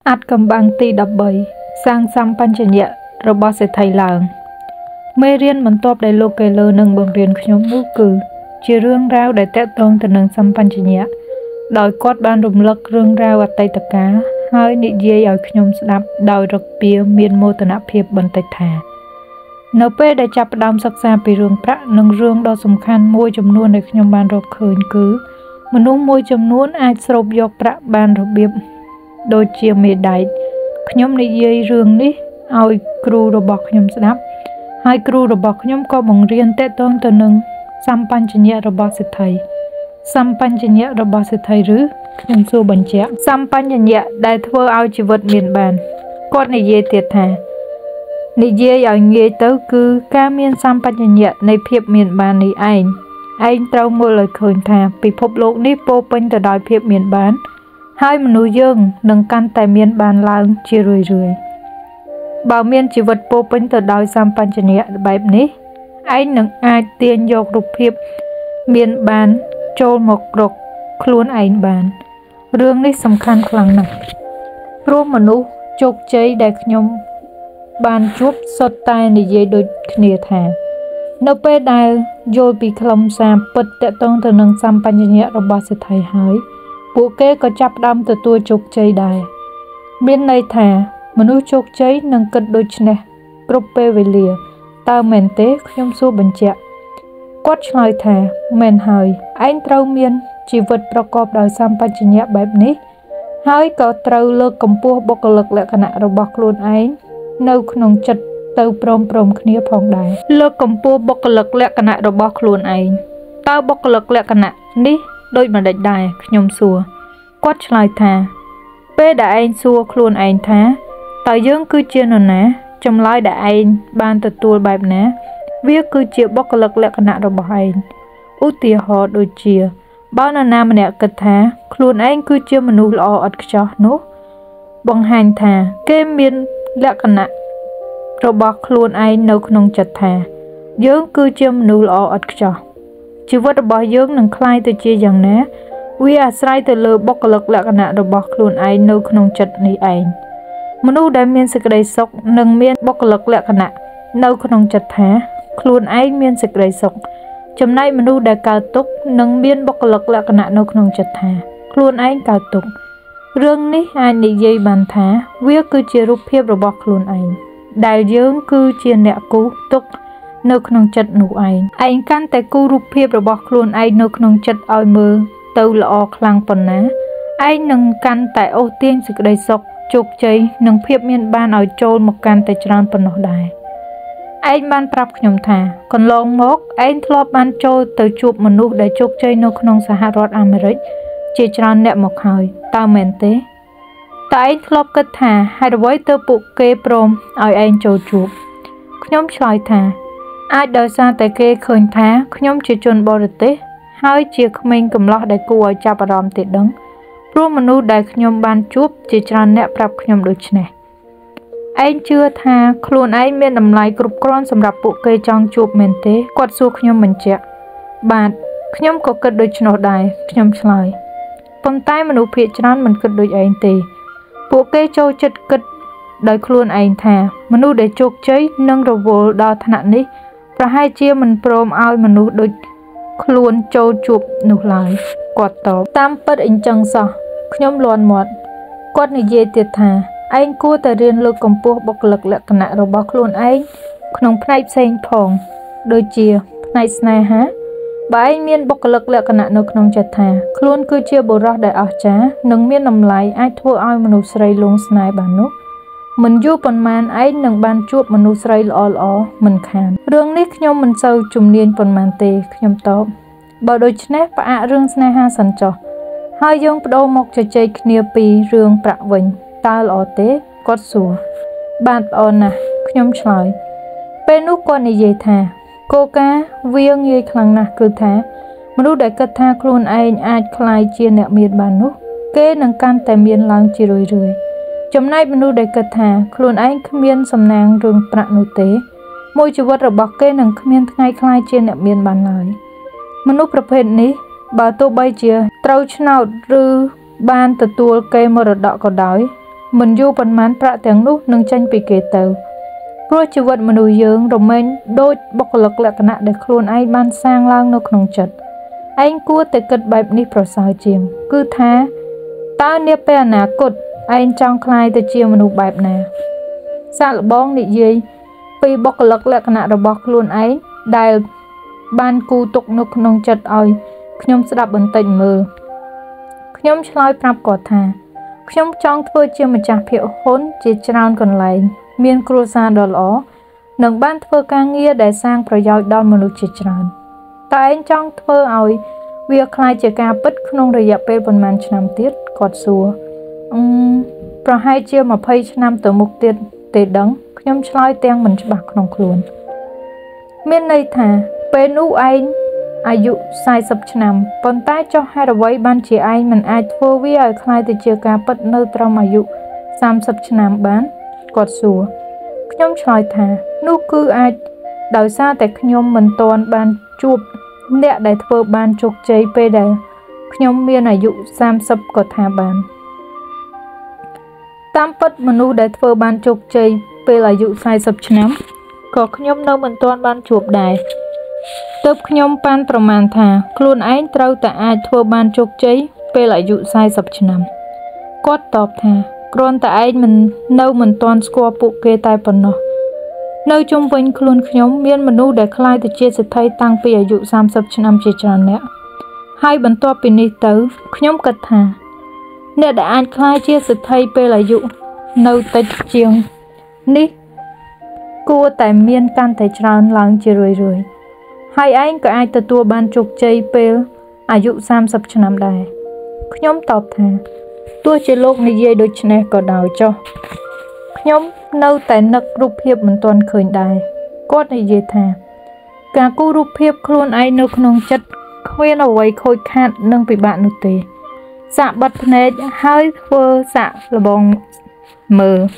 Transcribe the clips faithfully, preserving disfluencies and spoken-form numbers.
อัดกำบังตีดับใบสร้างซ้ำปัญญเนียระบอบเศรษฐีลางเมื่อเรียนมันตอบได้โลกเกลหนึ่งบางเรียนขยมนู้คือจีเรื่องราวได้แตะตรงแต่หนึ่งซ้ำปัญญเนียโดยกอดบานรุมลักเรื่องราวอัตไตตะกาให้นิเยียเอาขยมสนับโดยรักเปียเมียนโมตนาเพียบบนไตแทนเป้ได้จับดำศักษาไปเรื่องพระหนึ่งเรื่องดอสำคัญมวยจำนวนในขยมบานรบเขินคือมนุษย์มวยจำนวนอาจสรุปยกพระบานระเบียบโดยเจียเมดัยขยมในเยี่ยเรื่องนี้เอาครูระบอกขยมสนับให้ครูระบอกขยมก็บังเรียนแต่ต้นตัวหนึ่งสัมปัญญเนียระบอบสิทธิสัมปัญญเนียระบอบสิทธิหรือขยมสู้บัญชีสัมปัญญเนียได้ทั่วเอาชีวิตเมียนบานก็ในเยี่ยเตียแทในเยี่ยอย่างเยี่ยเต้าคือการเมียนสัมปัญญเนียในเพียบเมียนบานในไอไอเต้ามัวเลยคืนแทนไปพบโลกนี้โปเป็นแต่ดอยเพียบเมียนบานให้มนุษย์ยังนังกันแต่เมียนบานลางเจริญเรื่อยบ่าวเมียนชีวิตโปเป็นแต่ดอยสัมปัญญเนียแบบนี้ไอ้หนึ่งไอเตียนยกรูปเพียบเมียนบานโจมกรกคล้วนไอบานเรื่องนี้สำคัญครั้งหนึ่งร่วมมนุษย์จกใจได้ขยมบานจุบสดตายในเยโดยเนียแทนนเปได้โยปีคลำสามปิดแต่ต้องแต่หนึ่งสัมปัญญเนียระบอบสิทธิหายปูเก้ก็จับดำตัวตัวจกใจได้เมียนในแทนมนุษย์จกใจนังกัดโดยชนะกรุบเปเวเลียตาเมนเต้ขยมสู้บัญชีกวดชายแทนเมนหายไอ้เต้าเมียนชีวิตประกอบโดยสัมปัญญเนียแบบนี้หายก็เต้าเลิกกำปัวบกเลิกและขณะระบอบล้วนไอ้ในขนมจัดเต้าปรมปรมขณีพองได้เลิกกำปัวบกเลิกและขณะระบอบล้วนไอ้เต้าบกเลิกและขณะนี้โดยมาได้ได้ขยมสัวกวดชายแทนเป้ได้ไอ้สัวคล้วนไอ้แท้แต่ยังคือเจนนะจำลายได้ไอ้บานตัวตัวแบบนี้เวียคือเจียบกเลิกและขณะระบายอุติหอโดยเจียบ้านนามันเนี่ยกระแทกครูนไอ้คือเจียมนุษย์ละอัดกระจอกนุบังหันแทนเกมีนและขณะระบายครูนไอ้นกนงจัดแทนยังคือเจียมนุษย์ละอัดกระจอกชีวิตระบายยังนังคลายตัวเจียอย่างนี้วิอาศัยตัวเลือบกเลิกและขณะระบายครูนไอ้นกนงจัดในไอ้มนุษย์ได้เมียนสกได้ศกหนึ่งเมียนบกเลิกและขณะนกนงจัดแทนครูนไอ้เมียนสกได้ศกจำนายมนุษย์ได้กาวตุกนังเมียนบกเลิกและขณะนกนงจัดแทนครูนไอ้กาวตุกเรื่องนี้ไอ้นิยายบันทาเวียคือเจรูปเพียบระบอกครูนไอ้ได้ยังคือเจียนเนกูตุกนกนงจัดหนูไอ้ไอ้กันแต่กูรูปเพียบระบอกครูนไอ้นกนงจัดเอามือเตาละอคลังปนนะไอ้นังกันแต่โอเตียนสกได้ศกจุกใจนังเพียบเมียนบ้านเอาโจลมากันแต่จรานปนได้ไอ้บ้านปรับขยมทาคนลองมกไอ้ทลอบบ้านโจลเตาจูบมนุษย์ได้จุกใจนกนงสหรัฐอเมริกเจจรานเนมกหายตาเมนเต้แต่ไอ้ทลอบกัดทาให้ไว้เตาปุกเกปรมเอาไอ้โจลจูบขยมชายทาไอ้เดินซาแต่เกเคยทาขยมเจจนบริเตให้เจียขมิ้นกำลังได้กลัวจับอารมณ์ติดดังรู้มนุษย์ได้ขยมบานจูบเจจรานเนปรับขยมดูชเนไอ้เชื่อทาครูนไอ้เมียนนำลายกรุบกร้อนสำหรับปุกเกยจองจูบเมนเต้กอดสู้ขยมมันเจาะบาดขยมก็เกิดโดยชนได้ขยมชลายปมใต้มนุษย์เพียจนั้นมันเกิดโดยไอ้เต้ปุกเกยโจจัดเกิดโดยครูนไอ้ทามนุษย์ได้จุกใจนั่งระโวดาวถนัดนี้ประให้เจียมันโปรมเอามนุษย์โดยครูนโจจูบหนุลายกอดต่อตามปัดอินจังซะขยมล้วนหมดกอดในเยติธาไอ้กู้แต่เรียนเลือกกำปัวบกหลักและขณะเราบอกล้วนไอ้ขนมพายเซนพองโดยเจียในสไนฮะบ่ายเมียนบกหลักและขณะนกขนมจัดธาคล้วนคือเจียบุรักได้อาจ้าหนึ่งเมียนนำไหลไอ้ทั่วอ้อยมนุษย์ไรลงสไนบานุมันยุปนมานไอ้หนึ่งบานจูบมนุษย์ไรลอลอมันขานเรื่องนี้ขยมมันเศร้าจุ่มเนียนปนมานเตขยมตอบบ่โดยชนะปะเรื่องสไนฮาสันจอหายงปโดมกจะใจเนียปีเรื่องประวิงตาลอเตกอดสัวบานออนนะขยมชายเป็นนุกวนในเยธาโกกาเวียงเยคลังนะคือแท้มนุษย์ได้กระทาครูนไออาจคลายเจียนเนเมียนบานุเกนังการแต่เมียนลางจีรวยรวยจำนายมนุษย์ได้กระทาครูนไอขมียนสำนางเรื่องประนุเตมวยจีวัดระบอกเกนังขมียนไงคลายเจียนเนเมียนบานลายมนุษย์ประเภทนี้บาตัวใบเจียเต้าชนาวหรือบานตะตัวเกมรดกก็ได้ mình du phần mán pra tiếng nút nâng tranh bị kể tờ pro chỉ vật mà nổi dương rồi mình đôi bọc lực lạc nạ để khuôn anh ban sang lang nó không chật anh cua tới cất bài ní pro sao chiềng cứ thá ta nia pe nà cột anh trong khai tới chiều mà nụ bài nè xa là bóng nị dây vì bọc lực lạc nạ rồi bọc luôn ấy đài ban cu tục nó không chật ơi nhóm sẽ đạp bẩn tình mơ nhóm chơi prap cỏ thà nhóm trong thôi chưa mà trả phiếu hôn chỉ tràn còn lại miền cua sa đỏ ló nâng ban thơ ca nghe để sangประโยชน์ដល់មនុស្សជាច្រើនតែឯងចង់ធ្វើឲ្យវាคล้ายជាការពិតក្នុងរយៈពេលប៉ុន្មានឆ្នាំទៀតគាត់សួរអឺប្រហែលជា20ឆ្នាំទៅមុខទៀតទេដឹងខ្ញុំឆ្លើយទាំងមិនច្បាស់ក្នុងខ្លួនមានន័យថាពេលនោះឯងអាយុ40ឆ្នាំប៉ុន្តែចុះហេតុអ្វីបានជាឯងមិនអាចធ្វើវាឲ្យคล้ายទៅជាការពិតនៅត្រឹមអាយុ30ឆ្នាំបានគាត់សួរខ្ញុំឆ្លើយថានោះគឺអាចដោយសារតែខ្ញុំមិនទាន់បានជួបអ្នកដែលធ្វើបានជោគជ័យពេលដែលខ្ញុំមានអាយុ30ក៏ថាបានតាមពិតមនុស្សដែលធ្វើបានជោគជ័យពេលអាយុ40ឆ្នាំក៏ខ្ញុំនៅមិនទាន់បានជួបដែរទើបខ្ញុំប៉ាន់ប្រមាណថាខ្លួនឯងត្រូវតែអាចធ្វើបានជោគជ័យពេលអាយុ40ឆ្នាំគាត់តបថាគ្រាន់តែឯងមិននៅមិនទាន់ស្គាល់ពួកគេតែប៉ុណ្ណោះនៅជុំវិញខ្លួនខ្ញុំមានមនុស្សដែលខ្លាយទៅជាសេដ្ឋីតាំងពីអាយុ30ឆ្នាំជាច្រើនអ្នកហើយបន្ទាប់ពីនេះទៅខ្ញុំគិតថាអ្នកដែលអាចខ្លាយជាសេដ្ឋីពេលអាយុនៅតិចជាងនេះគួរតែមានកាន់តែច្រើនឡើងជារឿយៗហើយឯងក៏អាចទទួលបានជោគជ័យពេលអាយុ30ឆ្នាំដែរខ្ញុំតបថាទោះជាលោកនិយាយដូចនេះក៏ដោយចុះខ្ញុំនៅតែនឹករូបភាពមិនទាន់ឃើញដែរគាត់និយាយថាការគូររូបភាពខ្លួនឯងនៅក្នុងចិត្តគ្មានអ្វីខូចខាតនិងពិបាកនោះទេសាកបិទភ្នែកហើយធ្វើសាកល្បងមើល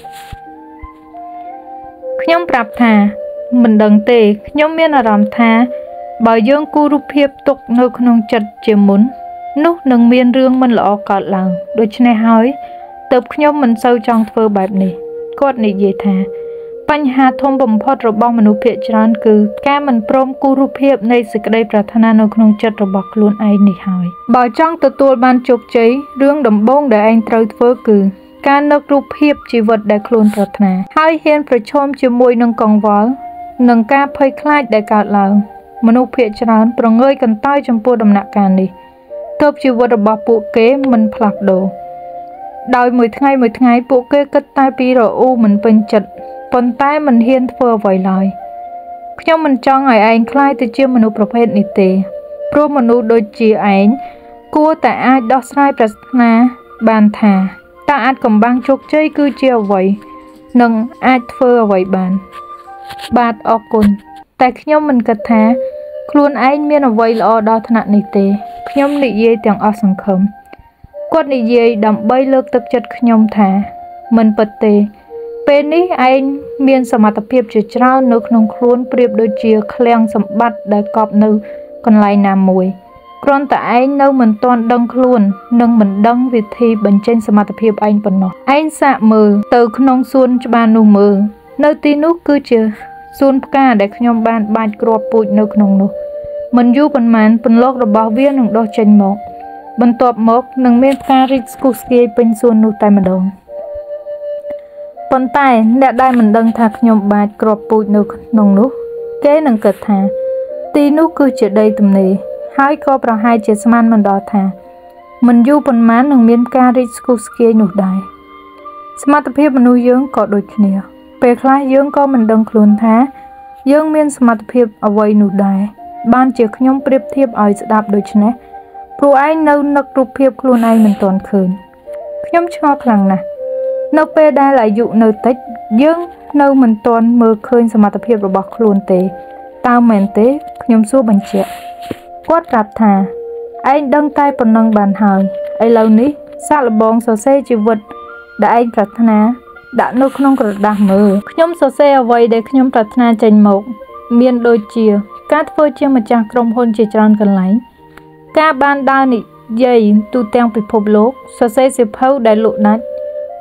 ខ្ញុំប្រាប់ថាមិនដឹងទេខ្ញុំមានអារម្មណ៍ថាបើយើងគូររូបភាពទុកនៅក្នុងចិត្តជាមុននោះនឹងមានរឿងមិនល្អកើតឡើងដូច្នេះហើយទើបខ្ញុំមិនសូវចង់ធ្វើបែបនេះគាត់និយាយថាបញ្ហាធំបំផុតរបស់មនុស្សភាគច្រើនគឺការមិនព្រមគូររូបភាពនៃសេចក្តីប្រាថ្នានៅក្នុងចិត្តរបស់ខ្លួនឯងនេះហើយបើចង់ទទួលបានជោគជ័យរឿងដំបូងដែលឯងត្រូវធ្វើគឺការនឹករូបភាពជីវិតដែលខ្លួនប្រាថ្នាហើយហ៊ានប្រឈមជាមួយនឹងកង្វល់និងការភ័យខ្លាចដែលកើតឡើងមនុស្សភាគច្រើនប្រងើយកន្តើយចំពោះដំណាក់កាលនេះទើបជីវិតរបស់ពួកគេមិនផ្លាស់ប្ដូរដោយមួយថ្ងៃមួយថ្ងៃពួកគេគិតតែពីរអ៊ូមិនពេញចិត្តប៉ុន្តែមិនហ៊ានធ្វើអ្វីឡើយខ្ញុំមិនចង់ឲ្យឯងខ្លាយទៅជាមនុស្សប្រភេទនេះទេព្រោះមនុស្សដូចជាឯងគួរតែអាចដោះស្រាយប្រាថ្នាបានថាតើអាចកំបាំងជោគជ័យគឺជាអ្វីនិងអាចធ្វើអ្វីបានបាទអរគុណតែខ្ញុំមិនគិតថាខ្លួនឯងមានអ្វីល្អដល់ថ្នាក់នេះទេខ្ញុំនិយាយទាំងអស់សង្ឃឹមគាត់និយាយដើម្បីលើកទឹកចិត្តខ្ញុំថាមិនពិតទេពេលនេះឯងមានសមត្ថភាពជាច្រើននៅក្នុងខ្លួនប្រៀបដូចជាឃ្លាំងសម្បត្តិដែលកប់នៅកន្លែងណាមួយគ្រាន់តែឯងនៅមិនទាន់ដឹងខ្លួននិងមិនដឹងវិធីបញ្ចេញសមត្ថភាពឯងប៉ុណ្ណោះឯងសាកមើលទៅក្នុងសួនច្បារនោះមើលនៅទីនោះគឺជាសួនផ្កាដែលខ្ញុំបានបាចគ្រាប់ពូជនៅក្នុងនោះមិនយូរប៉ុន្មានពន្លករបស់វានឹងដុះចេញមកបន្ទាប់មកនឹងមានផ្ការីកស្គុះស្គាយពេញសួននោះតែម្ដងប៉ុន្តែអ្នកដែលមិនដឹងថាខ្ញុំបាចគ្រាប់ពូជនៅក្នុងនោះគេនឹងគិតថាទីនោះគឺជាដីទំនេរហើយក៏ប្រហែលជាស្មានមិនដល់ថាមិនយូរប៉ុន្មាននឹងមានផ្ការីកស្គុះស្គាយនោះដែរសមត្ថភាពមនុស្សយើងក៏ដូចគ្នាពេលខ្លះយើងក៏មិនដឹងខ្លួនថាយើងមានសមត្ថភាពអ្វីនោះដែរបានជាខ្ញុំប្រៀបធៀបឲ្យស្ដាប់ដូចនេះព្រោះឯងនៅនឹករូបភាពខ្លួនឯងមិនទាន់ឃើញខ្ញុំឆ្ងល់ខ្លាំងណាស់នៅពេលដែលអាយុនៅតិចយើងនៅមិនទាន់មើលឃើញសមត្ថភាពរបស់ខ្លួនទេតើមែនទេខ្ញុំសួរបញ្ជាក់គាត់ប្រាប់ថាឯងដឹងតែប៉ុណ្ណឹងបានហើយឥឡូវនេះសាកល្បងសរសេរជីវិតដែលឯងប្រាថ្នាដាក់នៅក្នុងក្រដាសមើលខ្ញុំសរសេរអ្វីដែលខ្ញុំប្រាថ្នាចេញមកមានដូចជាការធ្វើជាម្ចាស់ក្រុមហ៊ុនជាច្រើនកន្លែងការបានដើរនិយាយទូទាំងពិភពលោកសរសេរសៀវភៅដែលលក់ដាច់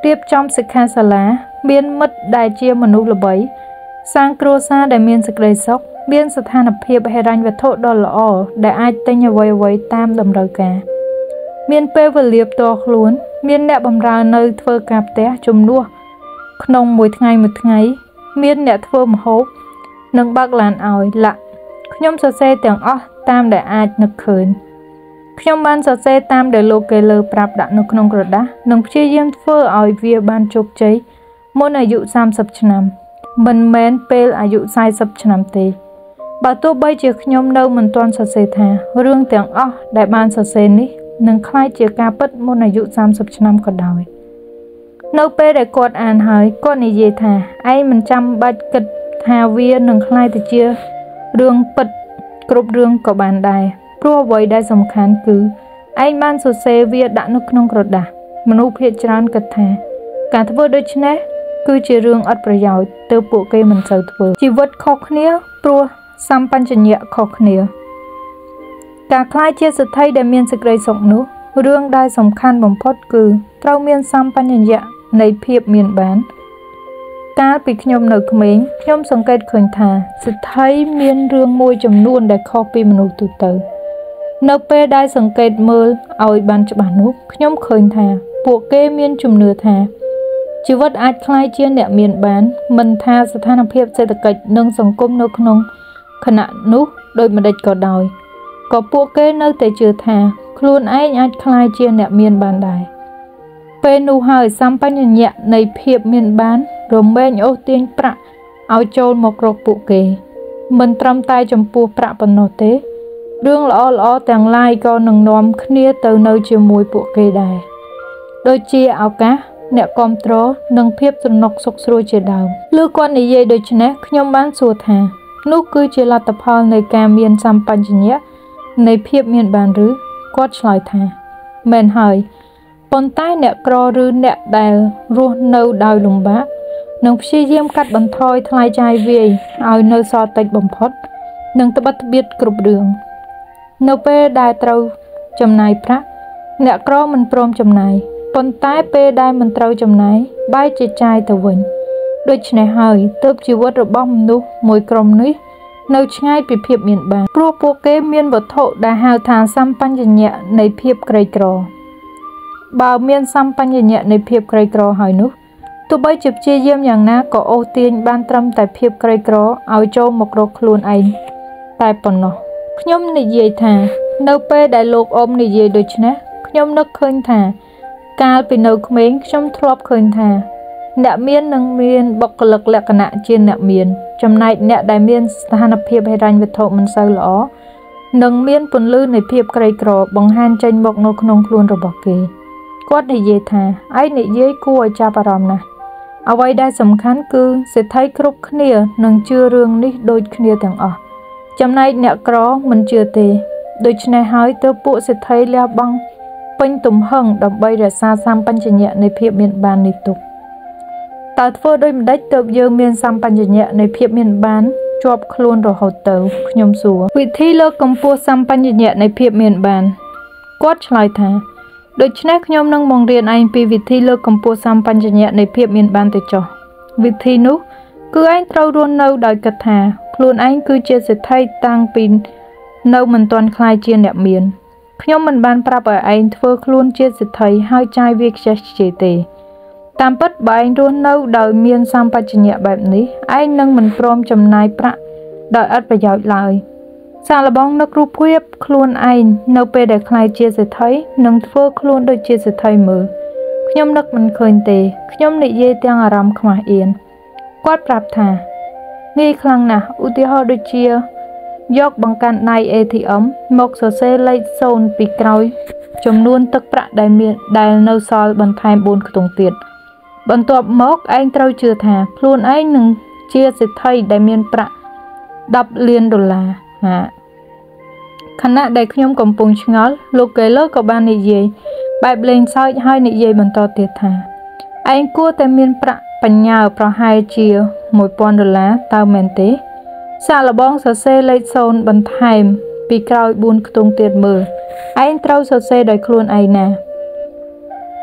រៀបចំសិក្ខាសាលាមានមិត្តដែលជាមនុស្សល្បីសាងគ្រួសារដែលមានសេចក្តីសុខមានស្ថានភាពហិរញ្ញវត្ថុដ៏ល្អដែលអាចទិញអ្វីៗតាមតម្រូវការមានពេលវេលាផ្ទាល់ខ្លួនមានអ្នកបម្រើនៅធ្វើការផ្ទះជំនួសក្នុងមួយថ្ងៃមួយថ្ងៃមានអ្នកធ្វើម្ហូបនិងបើកឡានឲ្យលាក់ខ្ញុំសរសេរទាំងអស់តាមដែលអាចនឹកឃើញខ្ញុំបានសរសេរតាមដែលលោកគេលើប្រាប់ដាក់នៅក្នុងក្រដាសនិងព្យាយាមធ្វើឲ្យវាបានជោគជ័យមុនអាយុសាមសិបឆ្នាំមិនមែនពេលអាយុសាយសិបឆ្នាំទេបើទោះបីជាខ្ញុំនៅមិនទាន់សរសេរថារឿងទាំងអស់ដែលបានសរសេរនេះនឹងក្លាយជាការពិតមុនអាយុសាមសិបឆ្នាំក៏ដោយនៅពេលដែលគាត់អានហើយគាត់និយាយថាឯងមិនចាំបាច់គិតថាវានឹងក្លាយទៅជារឿងពិតគ្រប់រឿងក៏បានដែរព្រោះអ្វីដែលសំខាន់គឺឯងបានសរសេរវាដាក់នៅក្នុងក្រដាសមនុស្សភាគច្រើនគិតថាការធ្វើដូច្នេះគឺជារឿងអត់ប្រយោជន៍ទើបពួកគេមិនសូវធ្វើជីវិតខុសគ្នាព្រោះសម្បញ្ញៈខុសគ្នាការក្លាយជាសេដ្ឋីដែលមានសេចក្តីសុខនោះរឿងដែលសំខាន់បំផុតគឺត្រូវមានសម្បញ្ញៈនៃភាពមានបានកាលពីខ្ញុំនៅក្មេងខ្ញុំសង្កេតឃើញថាសេដ្ឋីមានរឿងមួយចំនួនដែលខុសពីមនុស្សទូទៅនៅពេលដែលសង្កេតមើលឲ្យបានច្បាស់នោះខ្ញុំឃើញថាពួកគេមានជំនឿថាជីវិតអាចក្លាយជាអ្នកមានបានមិនថាស្ថានភាពសេដ្ឋកិច្ចនិងសង្គមនៅក្នុងខណៈនោះដូចម្តេចក៏ដោយក៏ពួកគេនៅតែជឿថាខ្លួនឯងអាចក្លាយជាអ្នកមានបានដែរពេលនោះហើយសម្បញ្ញៈនៃភាពមានបានរមែងអូសទាញប្រាក់ឲ្យចូលមករកពួកគេមិនត្រឹមតែចំពោះប្រាក់ប៉ុណ្ណោះទេរឿងល្អល្អទាំងឡាយក៏នឹងនាំគ្នាទៅនៅជាមួយពួកគេដែរដូចជាឱកាសអ្នកគ្រប់គ្រងនិងភាពសំណុកសុខស្រួលជាដើមលឺគាត់និយាយដូច្នេះខ្ញុំបានសួរថានោះគឺជាលទ្ធផលនៃការមានសម្បញ្ញៈនៃភាពមានបានឬគាត់ឆ្លើយថាមែនហើយប៉ុន្តែអ្នកក្រឬអ្នកដែលរស់នៅដោយលំបាកនឹងព្យាយាមកាត់បន្ថយថ្លៃចាយវាយឲ្យនៅសល់តិចបំផុតនិងត្បិតត្បៀតគ្រប់រឿងនៅពេលដែលត្រូវចំណាយប្រាក់អ្នកក្រមិនព្រមចំណាយប៉ុន្តែពេលដែលមិនត្រូវចំណាយបែរជាចាយទៅវិញដូច្នេះហើយទើបជីវិតរបស់មនុស្សមួយក្រុមនេះនៅឆ្ងាយពីភាពមានបានព្រោះពួកគេមានវត្ថុដែលហៅថាសម្បញ្ញៈនៃភាពក្រីក្របើមានសម្បញ្ញៈនៃភាពក្រីក្រហើយនោះទោះបីជាព្យាយាមយ៉ាងណាក៏អូសទាញបានត្រឹមតែភាពក្រីក្រឲ្យចូលមករកខ្លួនឯងតែប៉ុណ្ណោះខ្ញុំនិយាយថានៅពេលដែលលោកអ៊ំនិយាយដូច្នេះខ្ញុំនឹកឃើញថាកាលពីនៅក្មេងខ្ញុំធ្លាប់ឃើញថាអ្នកមាននឹងមានបុគ្គលិកលក្ខណៈជាអ្នកមានចំណែកអ្នកដែលមានស្ថានភាពហិរញ្ញវត្ថុមិនសូវល្អនឹងមានពន្លឺនៃភាពក្រីក្របង្ហាញចេញមកនៅក្នុងខ្លួនរបស់គេគាត់និយាយថាឯងនិយាយគួរឲ្យចាប់អារម្មណ៍ណាស់អ្វីដែលសំខាន់គឺសេដ្ឋីគ្រប់គ្នានឹងជឿរឿងនេះដូចគ្នាទាំងអស់ចំណែកអ្នកក្រមិនជឿទេដូច្នេះហើយទើបពួកសេដ្ឋីលះបង់ពេញទំហឹងដើម្បីរក្សាសម្បញ្ញៈនៃភាពមានបាននេះទុកតើធ្វើដូចម្ដេចទើបយើងមានសម្បញ្ញៈនៃភាពមានបានជាប់ខ្លួនរហូតទៅខ្ញុំសួរវិធីលើកកម្ពស់សម្បញ្ញៈនៃភាពមានបានគាត់ឆ្លើយថាដូច្នេះខ្ញុំនឹងបង្រៀនឯងពីវិធីលើកកម្ពស់សម្បញ្ញៈនៃភាពមានបានទៅចុះវិធីនោះគឺឯងត្រូវរស់នៅដោយគិតថាខ្លួនឯងគឺជាសេដ្ឋីតាំងពីនៅមិនទាន់ក្លាយជាអ្នកមានខ្ញុំមិនបានប្រាប់ឲ្យឯងធ្វើខ្លួនជាសេដ្ឋីហើយចាយវាខ្ជះខ្ជាយទេតាមពិតបើឯងរស់នៅដោយមានសម្បញ្ញៈបែបនេះឯងនឹងមិនព្រមចំណាយប្រាក់ដោយឥតប្រយោជន៍ឡើយសាកល្បងនឹករូបភាពខ្លួនឯងនៅពេលដែលក្លាយជាសេដ្ឋីនិងធ្វើខ្លួនដូចជាសេដ្ឋីមើលខ្ញុំនឹកមិនឃើញទេខ្ញុំនិយាយទាំងអារម្មណ៍ខ្មាស់អៀនគាត់ប្រាប់ថាងាយខ្លាំងណាស់ឧទាហរណ៍ដូចជាយកបង្កាន់ដៃ เอ ที เอ็ม មកសរសេរលេខศูนย์ពីក្រោយចំនួនទឹកប្រាក់ដែលមានដែលនៅសល់បន្ថែមបួនខ្ទង់ទៀតបន្ទាប់មកឯងត្រូវជឿថាខ្លួនឯងនឹងជាសេដ្ឋីដែលមានប្រាក់ដប់លានដុល្លារហាខណៈដែលខ្ញុំកំពុងឆ្ងល់លោកកេឡឺក៏បាននិយាយបែបលេងសើចហើយនិយាយបន្តទៀតថាឯងគួរតែមានប្រាក់បញ្ញើប្រហែលជាមួយពាន់ដុល្លារតើមែនទេសាកល្បងសរសេរលេខศูนย์បន្ថែមពីក្រោយបួនខ្ទង់ទៀតមើលឯងត្រូវសរសេរដោយខ្លួនឯងណា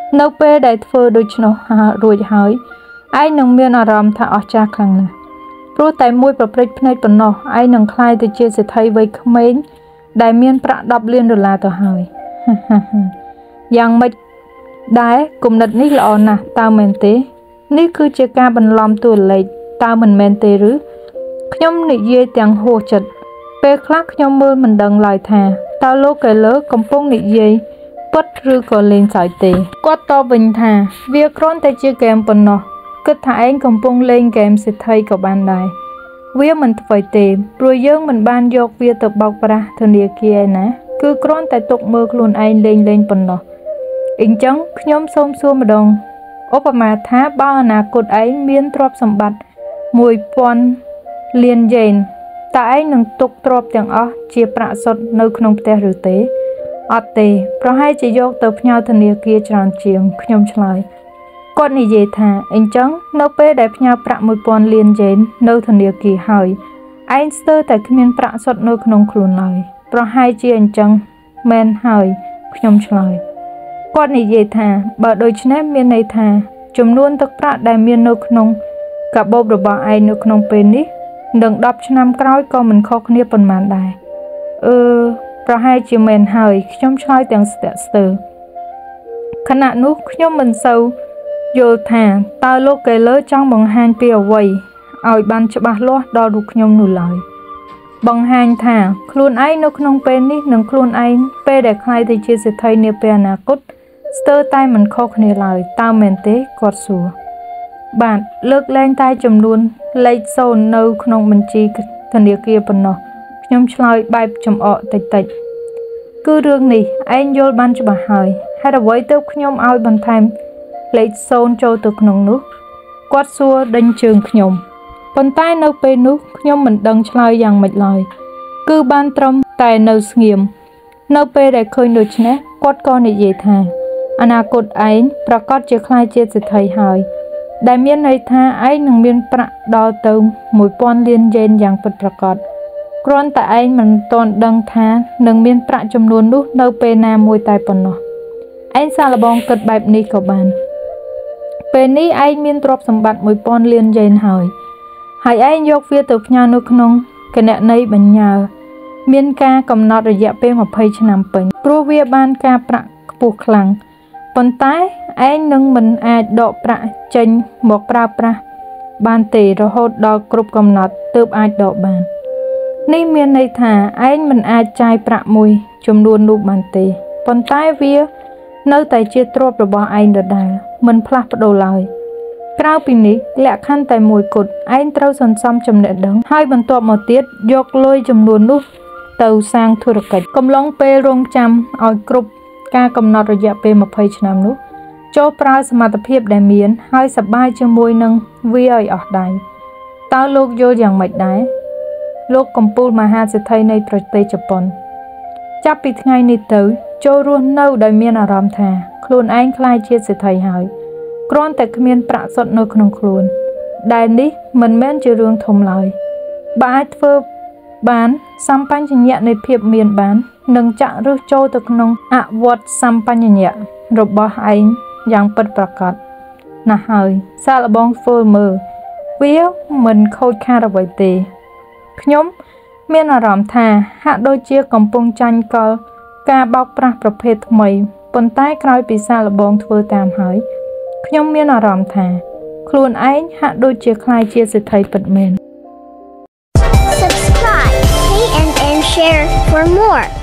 នៅពេលដែលធ្វើដូច្នោះរួចហើយឯងនឹងមានអារម្មណ៍ថាអស្ចារ្យខ្លាំងណាស់ព្រោះតែមួយប្រព្រឹត្តភ្នែកប៉ុណ្ណោះឯងនឹងក្លាយទៅជាសេដ្ឋីវ័យក្មេងដែលមានប្រាក់ដប់លានដុល្លារទៅហើយយ៉ាងម៉េចដែរគំនិតនេះល្អណាស់តើមែនទេនេះគឺជាការបន្លំតួលេខតើមិនមែនទេឬខ្ញុំនិយាយទាំងហួសចិត្តពេលខ្លះខ្ញុំមើលមិនដឹងឡើយថាតើលោកកែលើកំពុងនិយាយពិតឬក៏លេងសើចទេគាត់តបវិញថាវាគ្រាន់តែជាហ្គេមប៉ុណ្ណោះគិតថាឯងកំពុងលេងហ្គេមសេដ្ឋីក៏បានដែរវាមិនថ្មីទេព្រោះយើងមិនបានយកវាទៅបោកប្រាស់ធនាគារឯណាគឺគ្រាន់តែទុកមើលខ្លួនឯងលេងលេងប៉ុណ្ណោះអញ្ចឹងខ្ញុំសូមសួរម្ដងឧបមាថាបើអនាគតឯងមានទ្រព្យសម្បត្តិមួយពាន់លានយេនតើឯងនឹងទុកទ្រព្យទាំងអស់ជាប្រាក់សុទ្ធនៅក្នុងផ្ទះឬទេអត់ទេប្រហែលជាយកទៅផ្ញើធនាគារច្រើនជាងខ្ញុំឆ្លើយគាត់និយាយថាអញ្ចឹងនៅពេលដែលផ្ញើប្រាក់មួយពាន់លានយេននៅធនាគារហើយឯងស្ទើរតែគ្មានប្រាក់សុទ្ធនៅក្នុងខ្លួនឡើយប្រហែលជាអញ្ចឹងមែនហើយខ្ញុំឆ្លើយគាត់និយាយថាបើដូច្នេះមានន័យថាចំនួនទឹកប្រាក់ដែលមាននៅក្នុងកាបូបរបស់ឯងនៅក្នុងពេលនេះនឹងដប់ឆ្នាំក្រោយក៏មិនខុសគ្នាប៉ុន្មានដែរអឺប្រហែលជាមែនហើយខ្ញុំឆ្លើយទាំងស្ទាក់ស្ទើរខណៈនោះខ្ញុំមិនសូវយល់ថាតើលោកកែលើចង់បង្ហាញពីអ្វីឲ្យបានច្បាស់លាស់ដល់រូបខ្ញុំនោះឡើយបង្ហាញថាខ្លួនឯងនៅក្នុងពេលនេះនិងខ្លួនឯងពេលដែលខ្លាយទៅជាសេដ្ឋីនាពេលអនាគតស្ទើរតែមិនខុសគ្នាឡើយតើមែនទេគាត់សួរបាទលើកលែងតែចំនួនលេខសូន្យនៅក្នុងបញ្ជីធនាគារប៉ុណ្ណោះខ្ញុំឆ្លើយបែបចំអកតិចតិចគឺរឿងនេះឯងយល់បានច្បាស់ហើយហេតុអ្វីទើបខ្ញុំឲ្យបន្ថែមលេខសូន្យចូលទៅក្នុងនោះគាត់សួរដេញជើងខ្ញុំប៉ុន្តែនៅពេលនោះខ្ញុំមិនដឹងឆ្លើយយ៉ាងម៉េចឡើយគឺបានត្រឹមតែនៅស្ងៀមនៅពេលដែលឃើញដូច្នេះគាត់ក៏និយាយថាអនាគតឯងប្រកាសជាខ្លាយជាសេដ្ឋីហើយដែលមានន័យថាឯងនឹងមានប្រាក់ដល់ទៅមួយពាន់លានយេនយ៉ាងពិតប្រាកដគ្រាន់តែឯងមិនទាន់ដឹងថានឹងមានប្រាក់ចំនួននោះនៅពេលណាមួយតែប៉ុណ្ណោះឯងសាកល្បងគិតបែបនេះក៏បានពេលនេះឯងមានទ្រព្យសម្បត្តិមួយពាន់លានយេនហើយហើយឯងយកវាទៅផ្ញើនៅក្នុងគណនីបញ្ញើមានការកំណត់រយៈពេលម្ភៃឆ្នាំពេញព្រោះវាបានការប្រាក់ខ្ពស់ខ្លាំងប៉ុន្តែឯងនឹងមិនអាចដកប្រាក់ចេញមកប្រើប្រាស់បានទេរហូតដល់គ្រប់កំណត់ទើបអាចដកបាននេះមានន័យថាឯងមិនអាចចាយប្រាក់មួយចំនួននោះបានទេប៉ុន្តែវានៅតែជាទ្រព្យរបស់ឯងដដែលមិនផ្លាស់ប្ដូរឡើយក្រៅពីនេះលក្ខខណ្ឌតែមួយគត់ឯងត្រូវសន្សំចំណេះដឹងហើយបន្ទាប់មកទៀតយកលុយចំនួននោះទៅសាងធុរកិច្ចកំឡុងពេលរងចាំឲ្យគ្រប់ការកំណត់រយៈពេលម្ភៃឆ្នាំនោះចូលប្រើសមត្ថភាពដែលមានហើយសប្បាយជាមួយនឹងវាឲ្យអស់ដៃតើលោកយល់យ៉ាងម៉េចដែរលោកកំពូលមហាសេដ្ឋីនៃប្រទេសជប៉ុនចាប់ពីថ្ងៃនេះទៅចូលរស់នៅដោយមានអារម្មណ៍ថាខ្លួនឯងក្លាយជាសេដ្ឋីហើយគ្រាន់តែគ្មានប្រាក់សុទ្ធនៅក្នុងខ្លួនដែលនេះមិនមែនជារឿងធំឡើយបើអាចធ្វើបានសម្បញ្ញៈនៃភាពមានបាននឹងចាក់ឫសចូលទៅក្នុងអវត្តសម្បញ្ញៈរបស់ឯងយ៉ាងពិតប្រាកដណាស់ហើយសាកល្បងធ្វើមើលវាមិនខូចខាតអ្វីទេខ្ញុំមានអារម្មណ៍ថាហាក់ដូចជាកំពុងចាញ់កលការបោកប្រាស់ប្រភេទថ្មីប៉ុន្តែក្រោយពីសាកល្បងធ្វើតាមហើយខ្ញុំមានអារម្មណ៍ថាខ្លួនឯងហាក់ដូចជាខ្លាយជាសេដ្ឋីពិតមែន Subscribe, K N N Share for more.